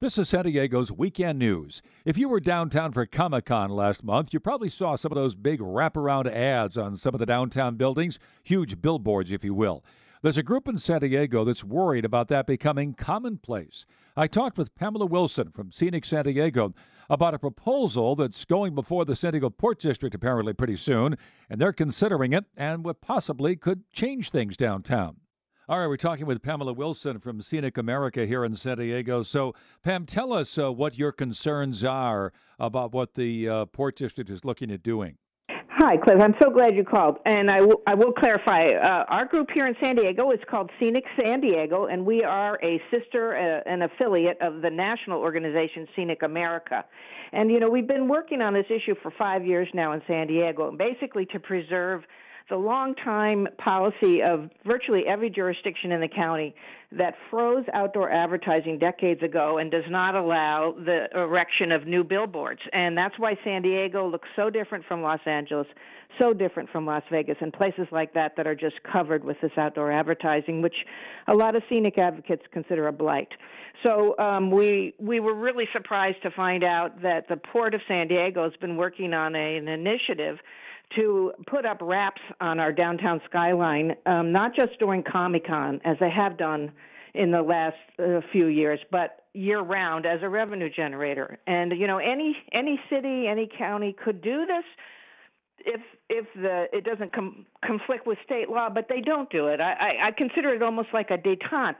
This is San Diego's Weekend News. If you were downtown for Comic-Con last month, you probably saw some of those big wraparound ads on some of the downtown buildings, huge billboards, if you will. There's a group in San Diego that's worried about that becoming commonplace. I talked with Pamela Wilson from Scenic San Diego about a proposal that's going before the San Diego Port District apparently pretty soon, and they're considering it and what possibly could change things downtown. All right, we're talking with Pamela Wilson from Scenic America here in San Diego. So, Pam, tell us what your concerns are about what the Port District is looking at doing. Hi, Cliff. I'm so glad you called. And I will clarify, our group here in San Diego is called Scenic San Diego, and we are a sister, an affiliate of the national organization Scenic America. And, we've been working on this issue for 5 years now in San Diego, basically to preserve the long-time policy of virtually every jurisdiction in the county that froze outdoor advertising decades ago and does not allow the erection of new billboards. And that's why San Diego looks so different from Los Angeles, so different from Las Vegas, and places like that that are just covered with this outdoor advertising, which a lot of scenic advocates consider a blight. So we were really surprised to find out that the Port of San Diego has been working on an initiative to put up wraps on our downtown skyline, not just during Comic-Con, as they have done in the last few years, but year-round as a revenue generator. And, any city, any county could do this if it doesn't conflict with state law, but they don't do it. I consider it almost like a détente.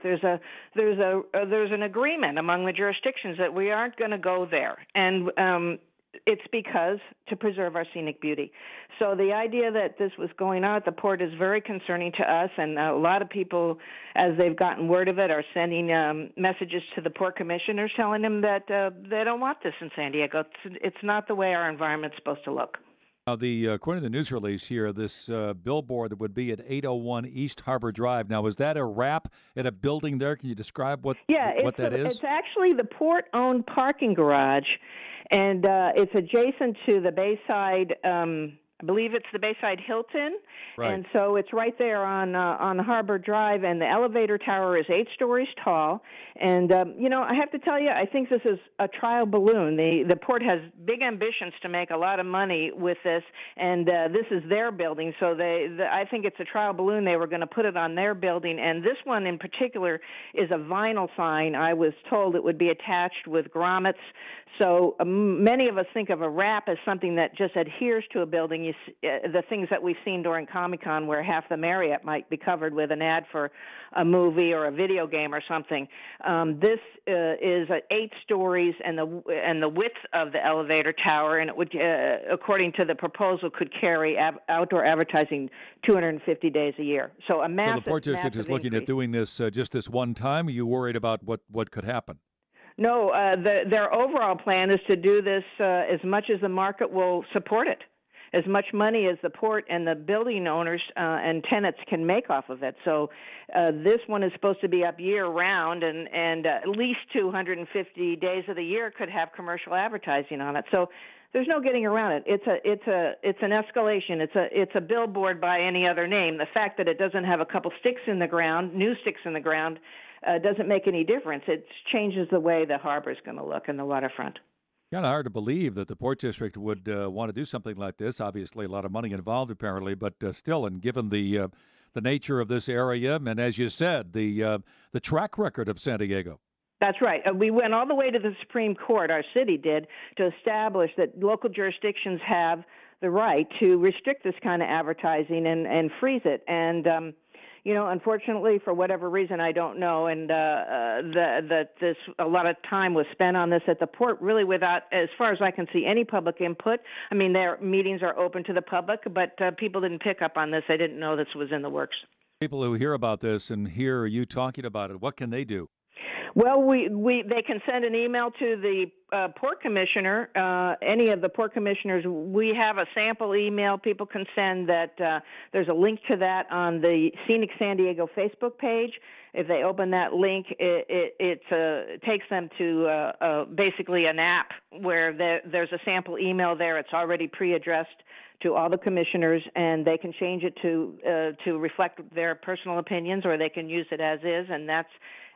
There's an agreement among the jurisdictions that we aren't going to go there. And it's because to preserve our scenic beauty. So the idea that this was going on at the port is very concerning to us, and a lot of people, as they've gotten word of it, are sending messages to the port commissioners telling them that they don't want this in San Diego. It's not the way our environment's supposed to look. Now, according to the news release here, this billboard that would be at 801 East Harbor Drive. Now, is that a wrap at a building there? Can you describe what that is? It's actually the port-owned parking garage, and it's adjacent to the Bayside. I believe it's the Bayside Hilton, right. And so it's right there on Harbor Drive, and the elevator tower is 8 stories tall. And I have to tell you, I think this is a trial balloon. The port has big ambitions to make a lot of money with this, and this is their building. So I think it's a trial balloon. They were going to put it on their building, and this one in particular is a vinyl sign. I was told it would be attached with grommets. So many of us think of a wrap as something that just adheres to a building. The things that we've seen during Comic-Con, where half the Marriott might be covered with an ad for a movie or a video game or something. This is 8 stories, and the width of the elevator tower, and it would, according to the proposal, could carry outdoor advertising 250 days a year. So a massive. So the Port District is looking increase. at doing this just this one time. Are you worried about what could happen? No, their overall plan is to do this as much as the market will support it, as much money as the port and the building owners and tenants can make off of it. So this one is supposed to be up year-round, and at least 250 days of the year could have commercial advertising on it. So there's no getting around it. It's an escalation. It's a billboard by any other name. The fact that it doesn't have a couple sticks in the ground, new sticks in the ground, doesn't make any difference. It changes the way the harbor is going to look in the waterfront. Kind of hard to believe that the Port District would want to do something like this. Obviously, a lot of money involved, apparently, but still, and given the nature of this area, and as you said, the track record of San Diego. That's right. We went all the way to the Supreme Court, our city did, to establish that local jurisdictions have the right to restrict this kind of advertising and freeze it. And unfortunately, for whatever reason, I don't know, and that a lot of time was spent on this at the port, really without, as far as I can see, any public input. I mean, their meetings are open to the public, but people didn't pick up on this. They didn't know this was in the works. People who hear about this and hear you talking about it, what can they do? Well, they can send an email to the port commissioner, any of the port commissioners. We have a sample email people can send that there's a link to that on the Scenic San Diego Facebook page. If they open that link, it takes them to basically an app where there's a sample email there. It's already pre-addressed to all the commissioners, and they can change it to reflect their personal opinions, or they can use it as is, and that's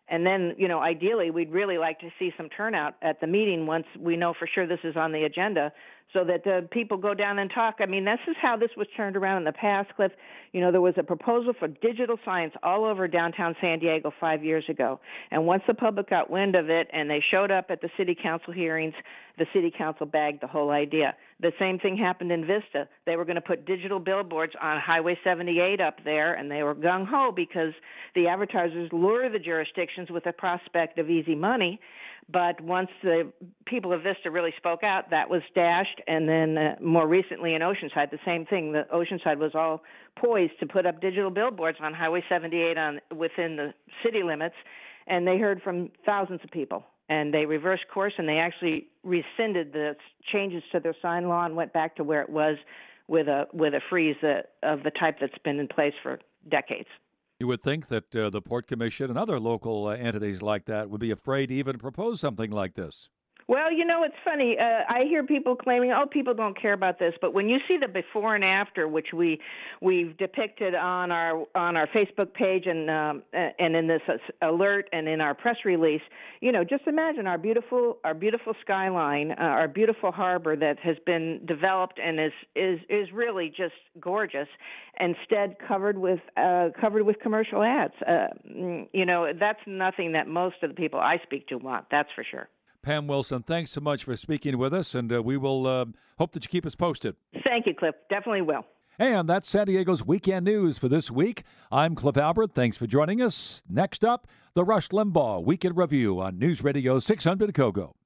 And then, ideally, we'd really like to see some turnout at the meeting once we know for sure this is on the agenda, so that people go down and talk. I mean, this is how this was turned around in the past, Cliff. There was a proposal for digital signs all over downtown San Diego 5 years ago. And once the public got wind of it and they showed up at the city council hearings, the city council bagged the whole idea. The same thing happened in Vista. They were going to put digital billboards on Highway 78 up there, and they were gung-ho because the advertisers lure the jurisdictions with the prospect of easy money. But once the people of Vista really spoke out, that was dashed. And then more recently in Oceanside, the same thing. The Oceanside was all poised to put up digital billboards on Highway 78 within the city limits, and they heard from thousands of people. And they reversed course, and they actually rescinded the changes to their sign law and went back to where it was with a freeze of the type that's been in place for decades. You would think that the Port Commission and other local entities like that would be afraid to even propose something like this. Well, it's funny. I hear people claiming, people don't care about this. But when you see the before and after, which we've depicted on our Facebook page and in this alert and in our press release, just imagine our beautiful skyline, our beautiful harbor that has been developed and is really just gorgeous, instead covered with commercial ads. That's nothing that most of the people I speak to want. That's for sure. Pam Wilson, thanks so much for speaking with us, and we will hope that you keep us posted. Thank you, Cliff. Definitely will. And that's San Diego's Weekend News for this week. I'm Cliff Albert. Thanks for joining us. Next up, the Rush Limbaugh Weekend Review on News Radio 600 KOGO.